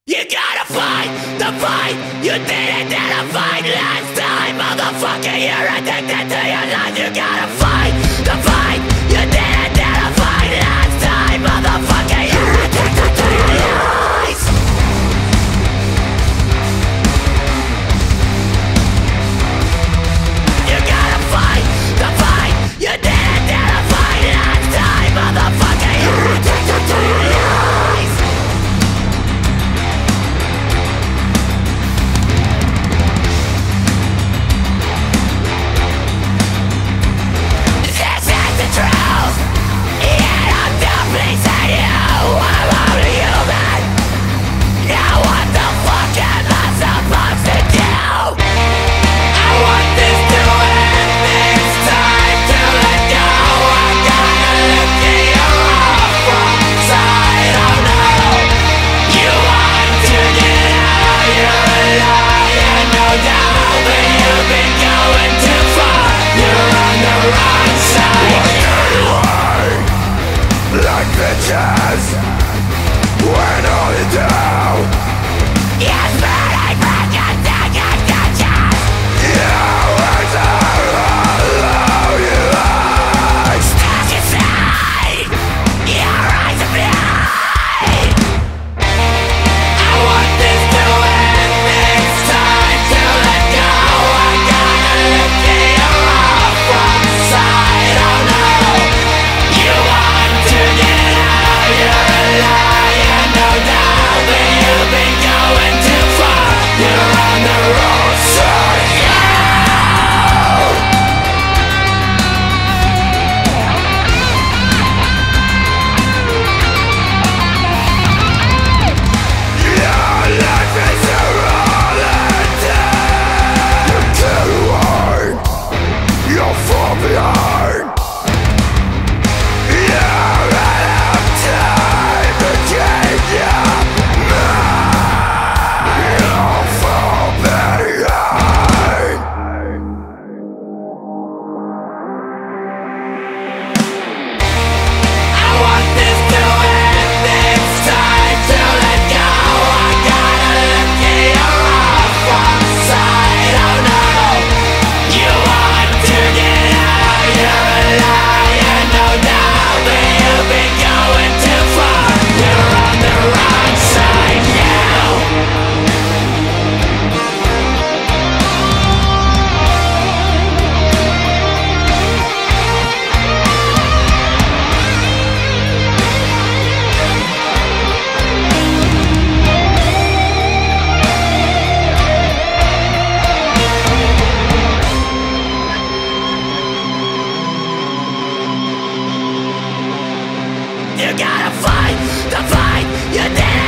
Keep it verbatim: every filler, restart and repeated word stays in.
You gotta fight the fight you didn't identify last time, motherfucker. You're addicted to your life. You gotta fight the fight you didn't identify last time, motherfucker. You're addicted to your lies. You gotta fight the fight you didn't identify last time, motherfucker. You're addicted to your lies. Truth. Yet I'm done pleasing you. I'm only human. Now what the fuck am I supposed to do? I want this to end. It's time to let go. I'm gonna lift you off from side. Oh no. You want to get out. You're a liar, no doubt. But you've been going too far. You're on the wrong side. Like bitches, when all you do is burning from your second conscience. You are all you are. Stuck inside your eyes of blind. I want this to end. It's time to let go. I'm gonna lift you off from side. Oh no. You want to get out, you're a liar, no doubt. But you've been going too far. You're on the wrong side now. Your life is a rolling down. You can't run, you're far behind. You're out of time to change your mind. You're far behind. I want this to end. It's time to let go. I gotta lift you off from side. Oh no. You want to get out. You're a liar, no doubt. But you've been going too far. You're on the wrong side now. You gotta fight the fight you did.